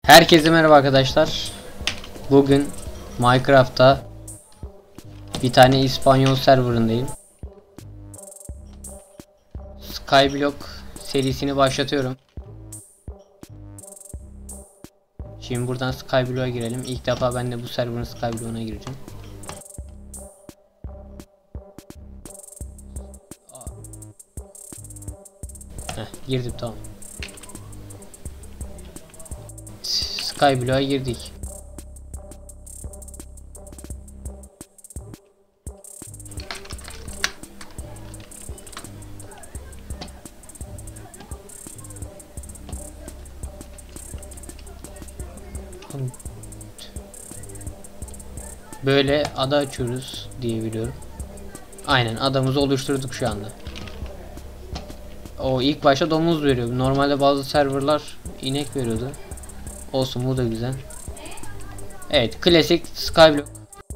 Herkese merhaba arkadaşlar. Bugün Minecraft'ta bir tane İspanyol serverındayım. Skyblock serisini başlatıyorum. Şimdi buradan Skyblock'a girelim. İlk defa ben de bu serverın Skyblock'una gireceğim. Girdim, tamam. Skyblock'a girdik. Böyle ada açıyoruz diye biliyorum. Aynen, adamızı oluşturduk şu anda. O ilk başta domuz veriyor. Normalde bazı serverlar inek veriyordu. Olsun, bu da güzel. Evet, klasik Skyblock.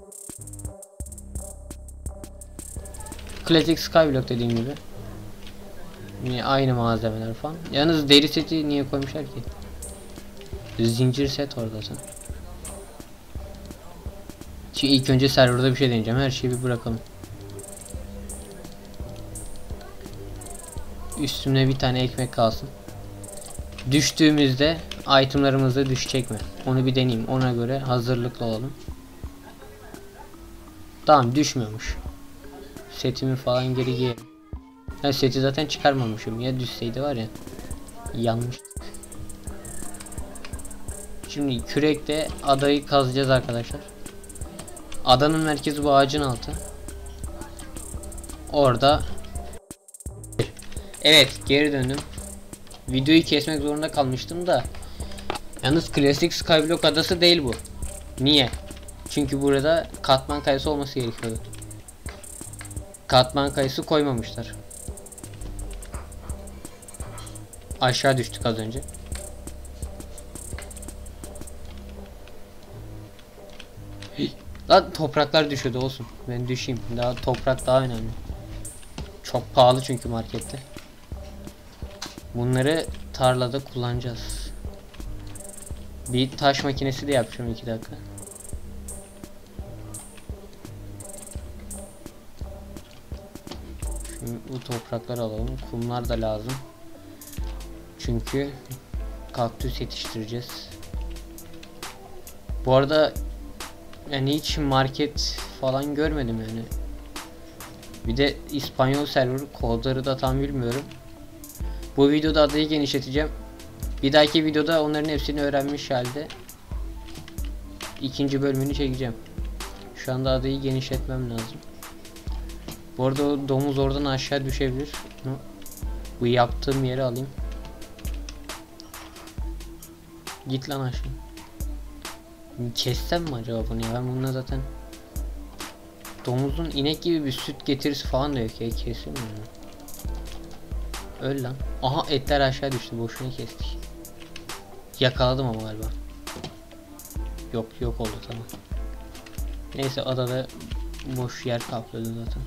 Klasik Skyblock dediğim gibi. Yine aynı malzemeler falan. Yalnız deri seti niye koymuşlar ki? Zincir set orada zaten. Şimdi ilk önce serverda bir şey deneyeceğim. Her şeyi bir bırakalım. Üstüne bir tane ekmek kalsın. Düştüğümüzde itemlarımızda düşecek mi? Onu bir deneyeyim. Ona göre hazırlıklı olalım. Tamam, düşmüyormuş. Setimi falan geri giyelim. Ha, seti zaten çıkarmamışım. Ya düşseydi var ya. Yanmış. Şimdi kürekle adayı kazacağız arkadaşlar. Adanın merkezi bu ağacın altı. Orada. Evet, geri döndüm. Videoyu kesmek zorunda kalmıştım da. Yalnız klasik Skyblock adası değil bu. Niye? Çünkü burada katman kayası olması gerekiyordu. Katman kayası koymamışlar. Aşağı düştük az önce. Lan topraklar düşüyordu, olsun. Ben düşeyim. Daha toprak daha önemli. Çok pahalı çünkü markette. Bunları tarlada kullanacağız. Bir taş makinesi de yapacağım 2 dakika. Şimdi bu toprakları alalım. Kumlar da lazım. Çünkü kaktüs yetiştireceğiz. Bu arada yani hiç market falan görmedim yani. Bir de İspanyol server, kodları da tam bilmiyorum. Bu videoda adayı genişleteceğim. Bir dahaki videoda onların hepsini öğrenmiş halde ikinci bölümünü çekeceğim. Şu anda adayı genişletmem lazım. Bu arada o domuz oradan aşağı düşebilir. Bu yaptığım yeri alayım. Git lan aşağı. Kessem mi acaba bunu ya? Ben bununla zaten domuzun inek gibi bir süt getirisi falan da yok ya. Kesin mi? Öl lan. Aha, etler aşağı düştü. Boşuna kestik. Yakaladım ama galiba. Yok oldu, tamam. Neyse, adada boş yer kapladı zaten.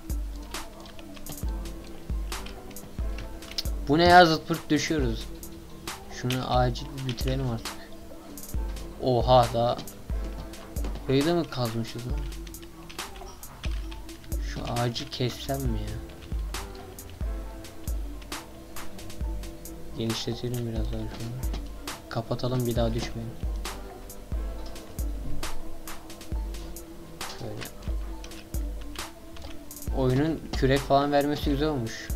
Bu ne ya, zıt pırt düşüyoruz. Şunu acil bitirelim artık. Oha, daha burayı da mı kazmışız lan? Şu ağacı kessem mi ya? Genişletelim biraz daha şunu. Kapatalım, bir daha düşmeyelim. Şöyle. Oyunun kürek falan vermesi güzel olmuş.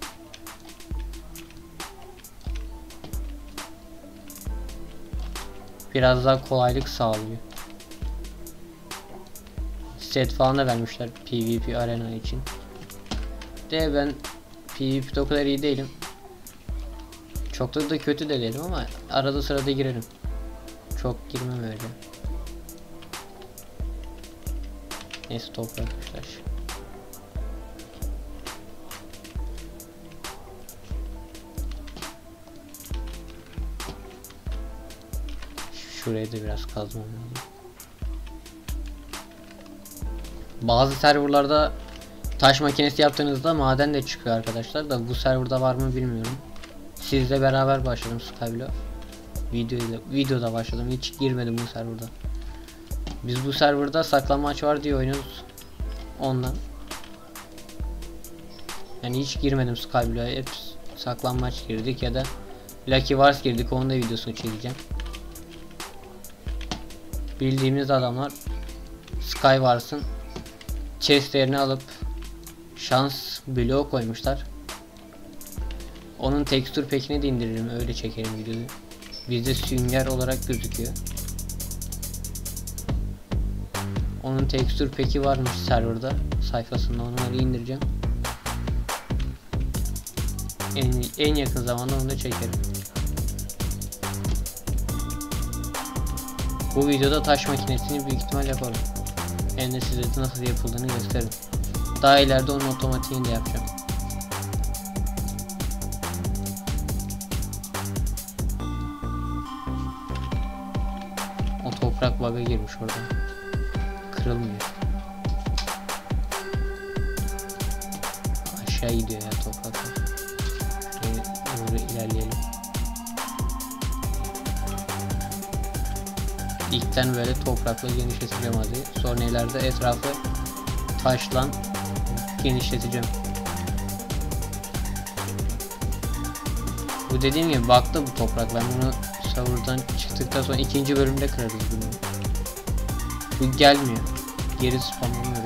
Biraz daha kolaylık sağlıyor. Set falan da vermişler PvP arena için. De ben PvP'de o kadar iyi değilim. Çok da kötü de değilim ama arada sırada girerim. Çok girmem öyle. Neyse, toprakmışlar. Şuraya da biraz kazmam lazım. Bazı serverlarda taş makinesi yaptığınızda maden de çıkıyor arkadaşlar, da bu serverda var mı bilmiyorum. Sizle beraber başladım Skyblock. Videoda başladım. Hiç girmedim bu serverda. Biz bu serverda saklanmaç var diye oynuyoruz. Ondan. Yani hiç girmedim Skyblock'a. Hep saklanmaç girdik ya da Lucky Wars girdik. Onun da videosunu çekeceğim. Bildiğimiz adamlar Skywars'ın chestlerini alıp şans bloğu koymuşlar. Onun tekstür pekini de indiririm, öyle çekerim videoyu. Bizde sünger olarak gözüküyor. Onun tekstür peki varmış serverda sayfasında, onları indireceğim. En yakın zamanda onu da çekerim. Bu videoda taş makinesini büyük ihtimal yaparım. Hem de size nasıl yapıldığını gösteririm. Daha ileride onun otomatiğini de yapacağım. O toprak bug'a girmiş orada. Kırılmıyor. Aşağı gidiyor ya topraklar. Doğru ilerleyelim. İlkten böyle toprakla genişleteceğim hadi. Sonra ileride etrafı taşla genişleteceğim. Bu dediğim gibi baktı bu toprak. Ben bunu serverdan çıktıktan sonra ikinci bölümde kırarız bunu. Bu gelmiyor. Geri spamlanıyor.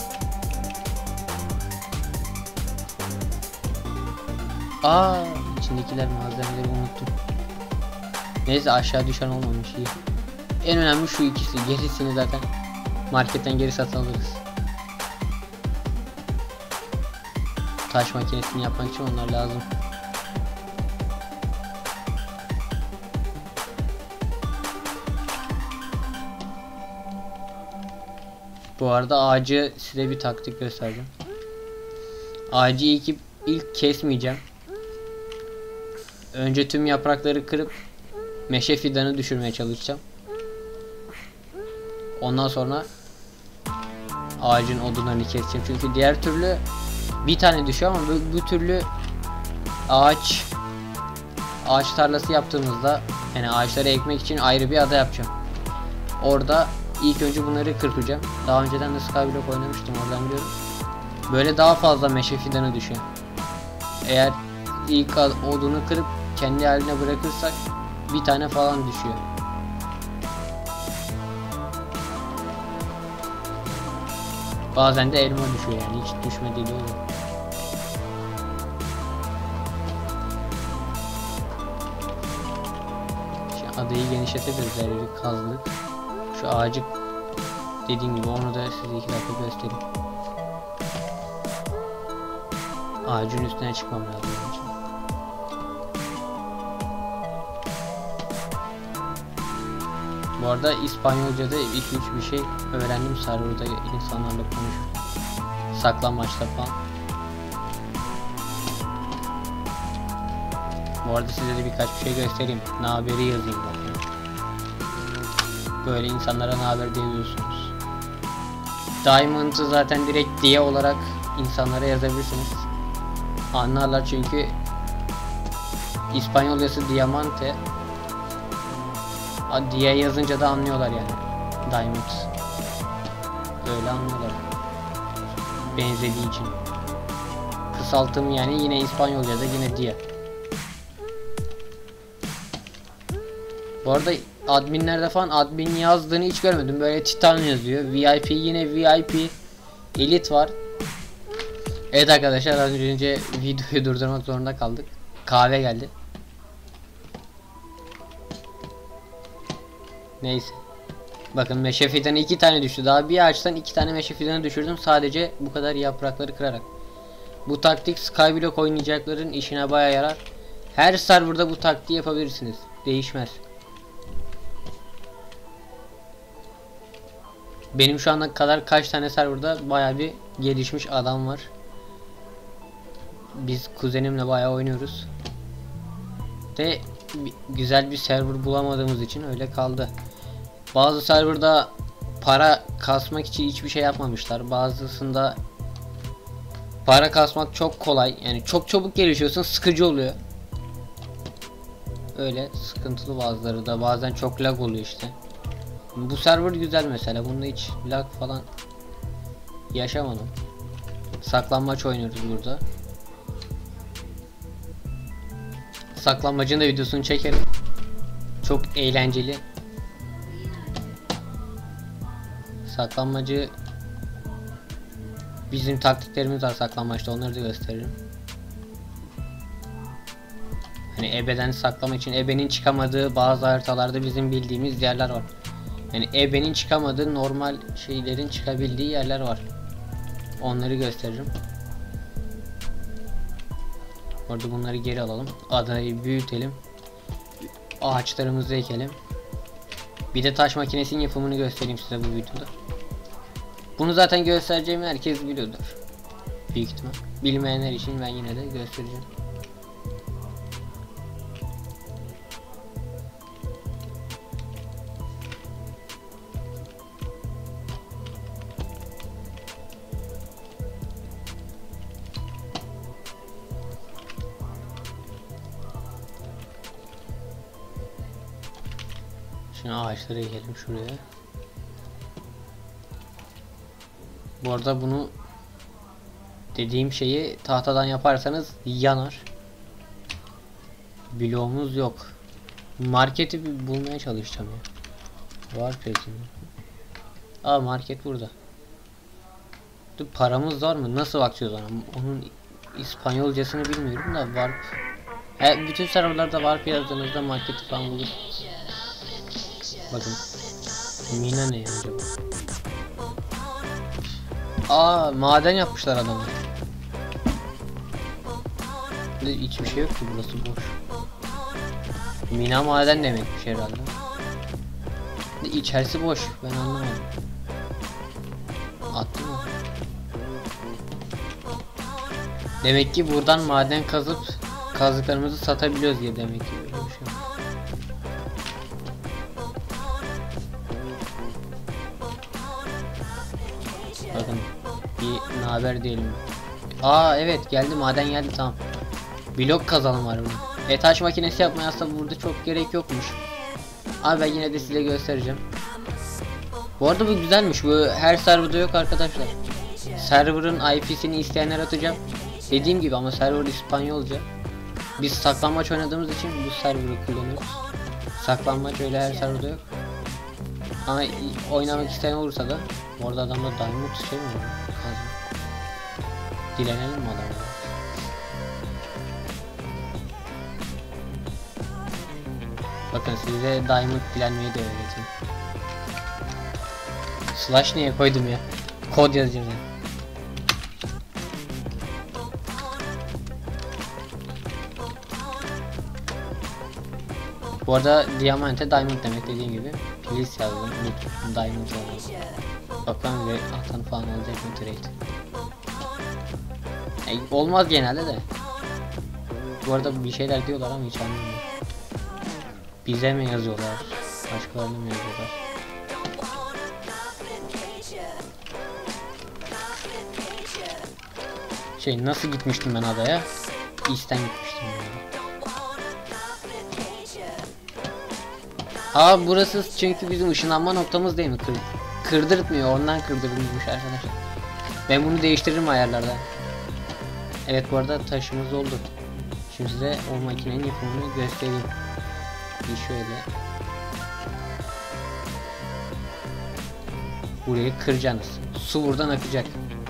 İçindekiler malzemeleri unuttum. Neyse aşağı düşen olmamış, iyi. En önemli şu ikisi. Gerisini zaten marketten geri satın alırız. Taş makinesini yapmak için onlar lazım. Bu arada ağacı size bir taktik göstereceğim. Ağacı ilk kesmeyeceğim. Önce tüm yaprakları kırıp meşe fidanı düşürmeye çalışacağım. Ondan sonra ağacın odunlarını keseceğim. Çünkü diğer türlü bir tane düşüyor ama bu türlü ağaç tarlası yaptığımızda, yani ağaçları ekmek için ayrı bir ada yapacağım. Orada ilk önce bunları kırpacağım. Daha önceden de Skyblock oynamıştım, oradan biliyorum. Böyle daha fazla meşe fidanı düşüyor. Eğer ilk odunu kırıp kendi haline bırakırsak bir tane falan düşüyor. Bazen de elma düşüyor, yani hiç düşmediği de oluyor. Şimdi adayı genişletebiliriz, her kazdık. Şu ağacı dediğim gibi, onu da size 2 dakika göstereyim. Ağacın üstüne çıkmam lazım onun için. Bu arada İspanyolca'da 2-3 bir şey öğrendim serverda insanlarla konuşurken. Saklanmaçta falan. Bu arada size de birkaç bir şey göstereyim. Naberi yazayım bakın. Böyle insanlara naber diyorsunuz. Diamond'ı zaten direkt diye olarak insanlara yazabilirsiniz. Anlarlar çünkü İspanyolcası diamante. Diye yazınca da anlıyorlar yani. Diamond. Öyle anlıyorlar. Benzediği için. Kısaltım yani yine İspanyolca'da yine diye. Bu arada adminlerde falan admin yazdığını hiç görmedim. Böyle Titan yazıyor. VIP yine VIP. Elite var. Evet arkadaşlar, az önce videoyu durdurmak zorunda kaldık. Kahve geldi. Neyse. Bakın meşe fidanı 2 tane düştü. Daha bir ağaçtan 2 tane meşe fidanı düşürdüm. Sadece bu kadar yaprakları kırarak. Bu taktik Skyblock oynayacakların işine baya yarar. Her serverda bu taktiği yapabilirsiniz. Değişmez. Benim şu ana kadar kaç tane serverda baya bir gelişmiş adam var. Biz kuzenimle baya oynuyoruz. De güzel bir server bulamadığımız için öyle kaldı. Bazı serverda para kasmak için hiçbir şey yapmamışlar. Bazısında para kasmak çok kolay. Yani çok çabuk gelişiyorsun, sıkıcı oluyor. öyle sıkıntılı, bazıları da bazen çok lag oluyor işte. Bu server güzel mesela, bunda hiç lag falan yaşamadım. Saklambaç oynuyoruz burada. Saklambacın da videosunu çekerim. Çok eğlenceli. Saklambacı, bizim taktiklerimiz var saklambaçta, onları da gösteririm. Hani ebeden saklamak için ebenin çıkamadığı bazı haritalarda bizim bildiğimiz yerler var. Yani ebenin çıkamadığı normal şeylerin çıkabildiği yerler var. Onları gösteririm. Orada bunları geri alalım. Adayı büyütelim. Ağaçlarımızı ekelim. Bir de taş makinesinin yapımını göstereyim size bu videoda. Bunu zaten göstereceğimi herkes biliyordur. Büyük ihtimal. Bilmeyenler için ben yine de göstereceğim. Şimdi ağaçları ekelim şuraya. Bu arada bunu, dediğim şeyi tahtadan yaparsanız yanar. Bloğumuz yok. Marketi bir bulmaya çalışacağım ya. Var peşinde. Aa, market burada. Dur, paramız var mı? Nasıl bakacağız ona? Onun İspanyolcasını bilmiyorum da var. Bütün serverlarda warp yazdığınızda marketi falan bulursunuz. Bakın. Mina ne acaba? Aa, maden yapmışlar adamı. Hiçbir şey yok ki, burası boş. Mina maden demekmiş herhalde. İçerisi boş, ben anlamadım. Attı mı? Demek ki buradan maden kazıp kazdıklarımızı satabiliyoruz diye, demek ki öyle bir şey. Bakın, bir naber diyelim. Aa evet, geldi, maden geldi, tamam. Blok kazalım var burada. Taş makinesi yapmaya aslında burada çok gerek yokmuş. Abi ben yine de size göstereceğim. Bu arada bu güzelmiş. Bu her serverda yok arkadaşlar. Server'ın IP'sini isteyenler atacağım. Dediğim gibi ama server İspanyolca. Biz saklambaç oynadığımız için bu server'ı kullanıyoruz. Saklambaç öyle her serverda yok. Ama oynamak isteyen olursa da, orada adamda diamond şey mi var? Dilenelim mi adamlara? Bakın size diamond dilenmeyi de öğreteyim. Slash niye koydum ya? Kod yazacağım ya. Bu arada diamante diamond demek, dediğim gibi. Please yazdım. Diamond yazdım. Bakalım ve atan falan olacak mı trade? Olmaz genelde de. Bu arada bir şeyler diyorlar ama hiç anlamıyorum. Bize mi yazıyorlar? Başkalarına mı yazıyorlar? Nasıl gitmiştim ben adaya? İsten gitmiştim yani. Aa, burası çünkü bizim ışınlanma noktamız değil mi? Kırdırtmıyor, ondan kırdırılmış arkadaşlar. Ben bunu değiştiririm ayarlarda. Evet, bu arada taşımız oldu. Şimdi size o makinenin yapımını göstereyim. Bir şöyle. Burayı kıracaksınız. Su buradan akacak.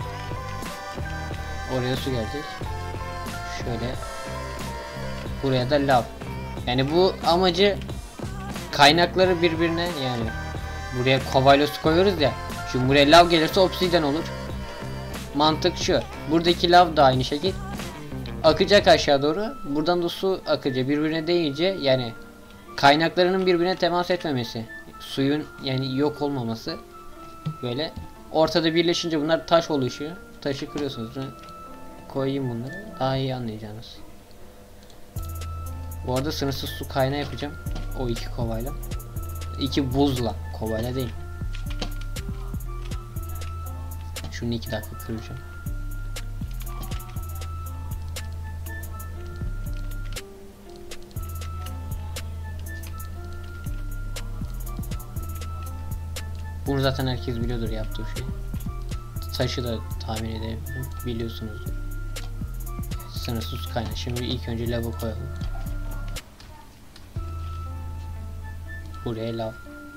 Oraya su gelecek. Şöyle. Buraya da lav. Yani bu amacı, kaynakları birbirine, yani buraya kovayla su koyuyoruz ya. Şimdi buraya lav gelirse obsidyen olur. Mantık şu. Buradaki lav da aynı şekilde akacak aşağı doğru. Buradan da su akacak. Birbirine değince, yani kaynaklarının birbirine temas etmemesi, suyun yani yok olmaması, böyle ortada birleşince bunlar taş oluşuyor. Taşı kırıyorsunuz. Koyayım bunları, daha iyi anlayacağınız. Bu arada sınırsız su kaynağı yapacağım. O iki kovayla. İki buzla. Kovayla değil. Şunu 2 dakika kıracağım. Bunu zaten herkes biliyordur yaptığı şey. Taşı da tahmin edebiliyorsunuzdur. Sınırsız kaynak. Şimdi ilk önce lavı koyalım. Buraya lav.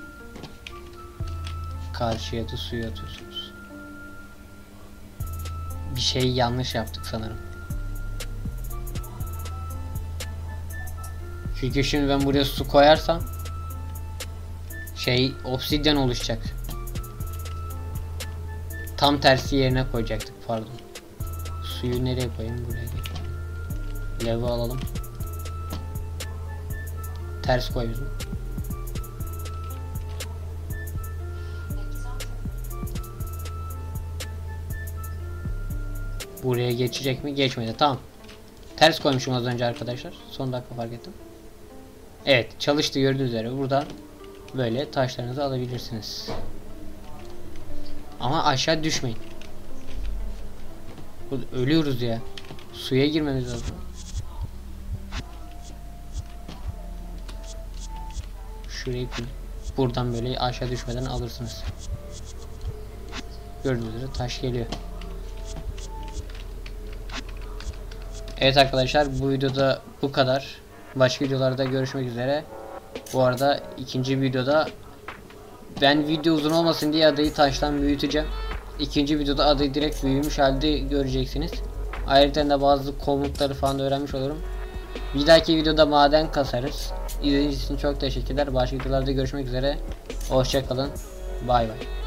Karşıya da suyu atıyorsunuz. Bir şey yanlış yaptık sanırım. Çünkü şimdi ben buraya su koyarsam obsidyen oluşacak. Tam tersi yerine koyacaktık, pardon. Suyu nereye koyayım? Buraya koyayım. Lavı alalım. Ters koyuyorum. Buraya geçecek mi? Geçmedi. Tamam. Ters koymuşum az önce arkadaşlar. Son dakika fark ettim. Evet, çalıştı gördüğünüz üzere. Buradan böyle taşlarınızı alabilirsiniz. Ama aşağı düşmeyin. Ölüyoruz ya. Suya girmemiz lazım. Şurayı buradan böyle aşağı düşmeden alırsınız. Gördüğünüz üzere taş geliyor. Evet arkadaşlar, bu videoda bu kadar. Başka videolarda görüşmek üzere. Bu arada ikinci videoda ben video uzun olmasın diye adayı taştan büyüteceğim. İkinci videoda adayı direkt büyümüş halde göreceksiniz. Ayrıca da bazı komutları falan da öğrenmiş olurum. Bir dahaki videoda maden kasarız. İzlediğiniz için çok teşekkürler. Başka videolarda görüşmek üzere. Hoşça kalın. Bay bay.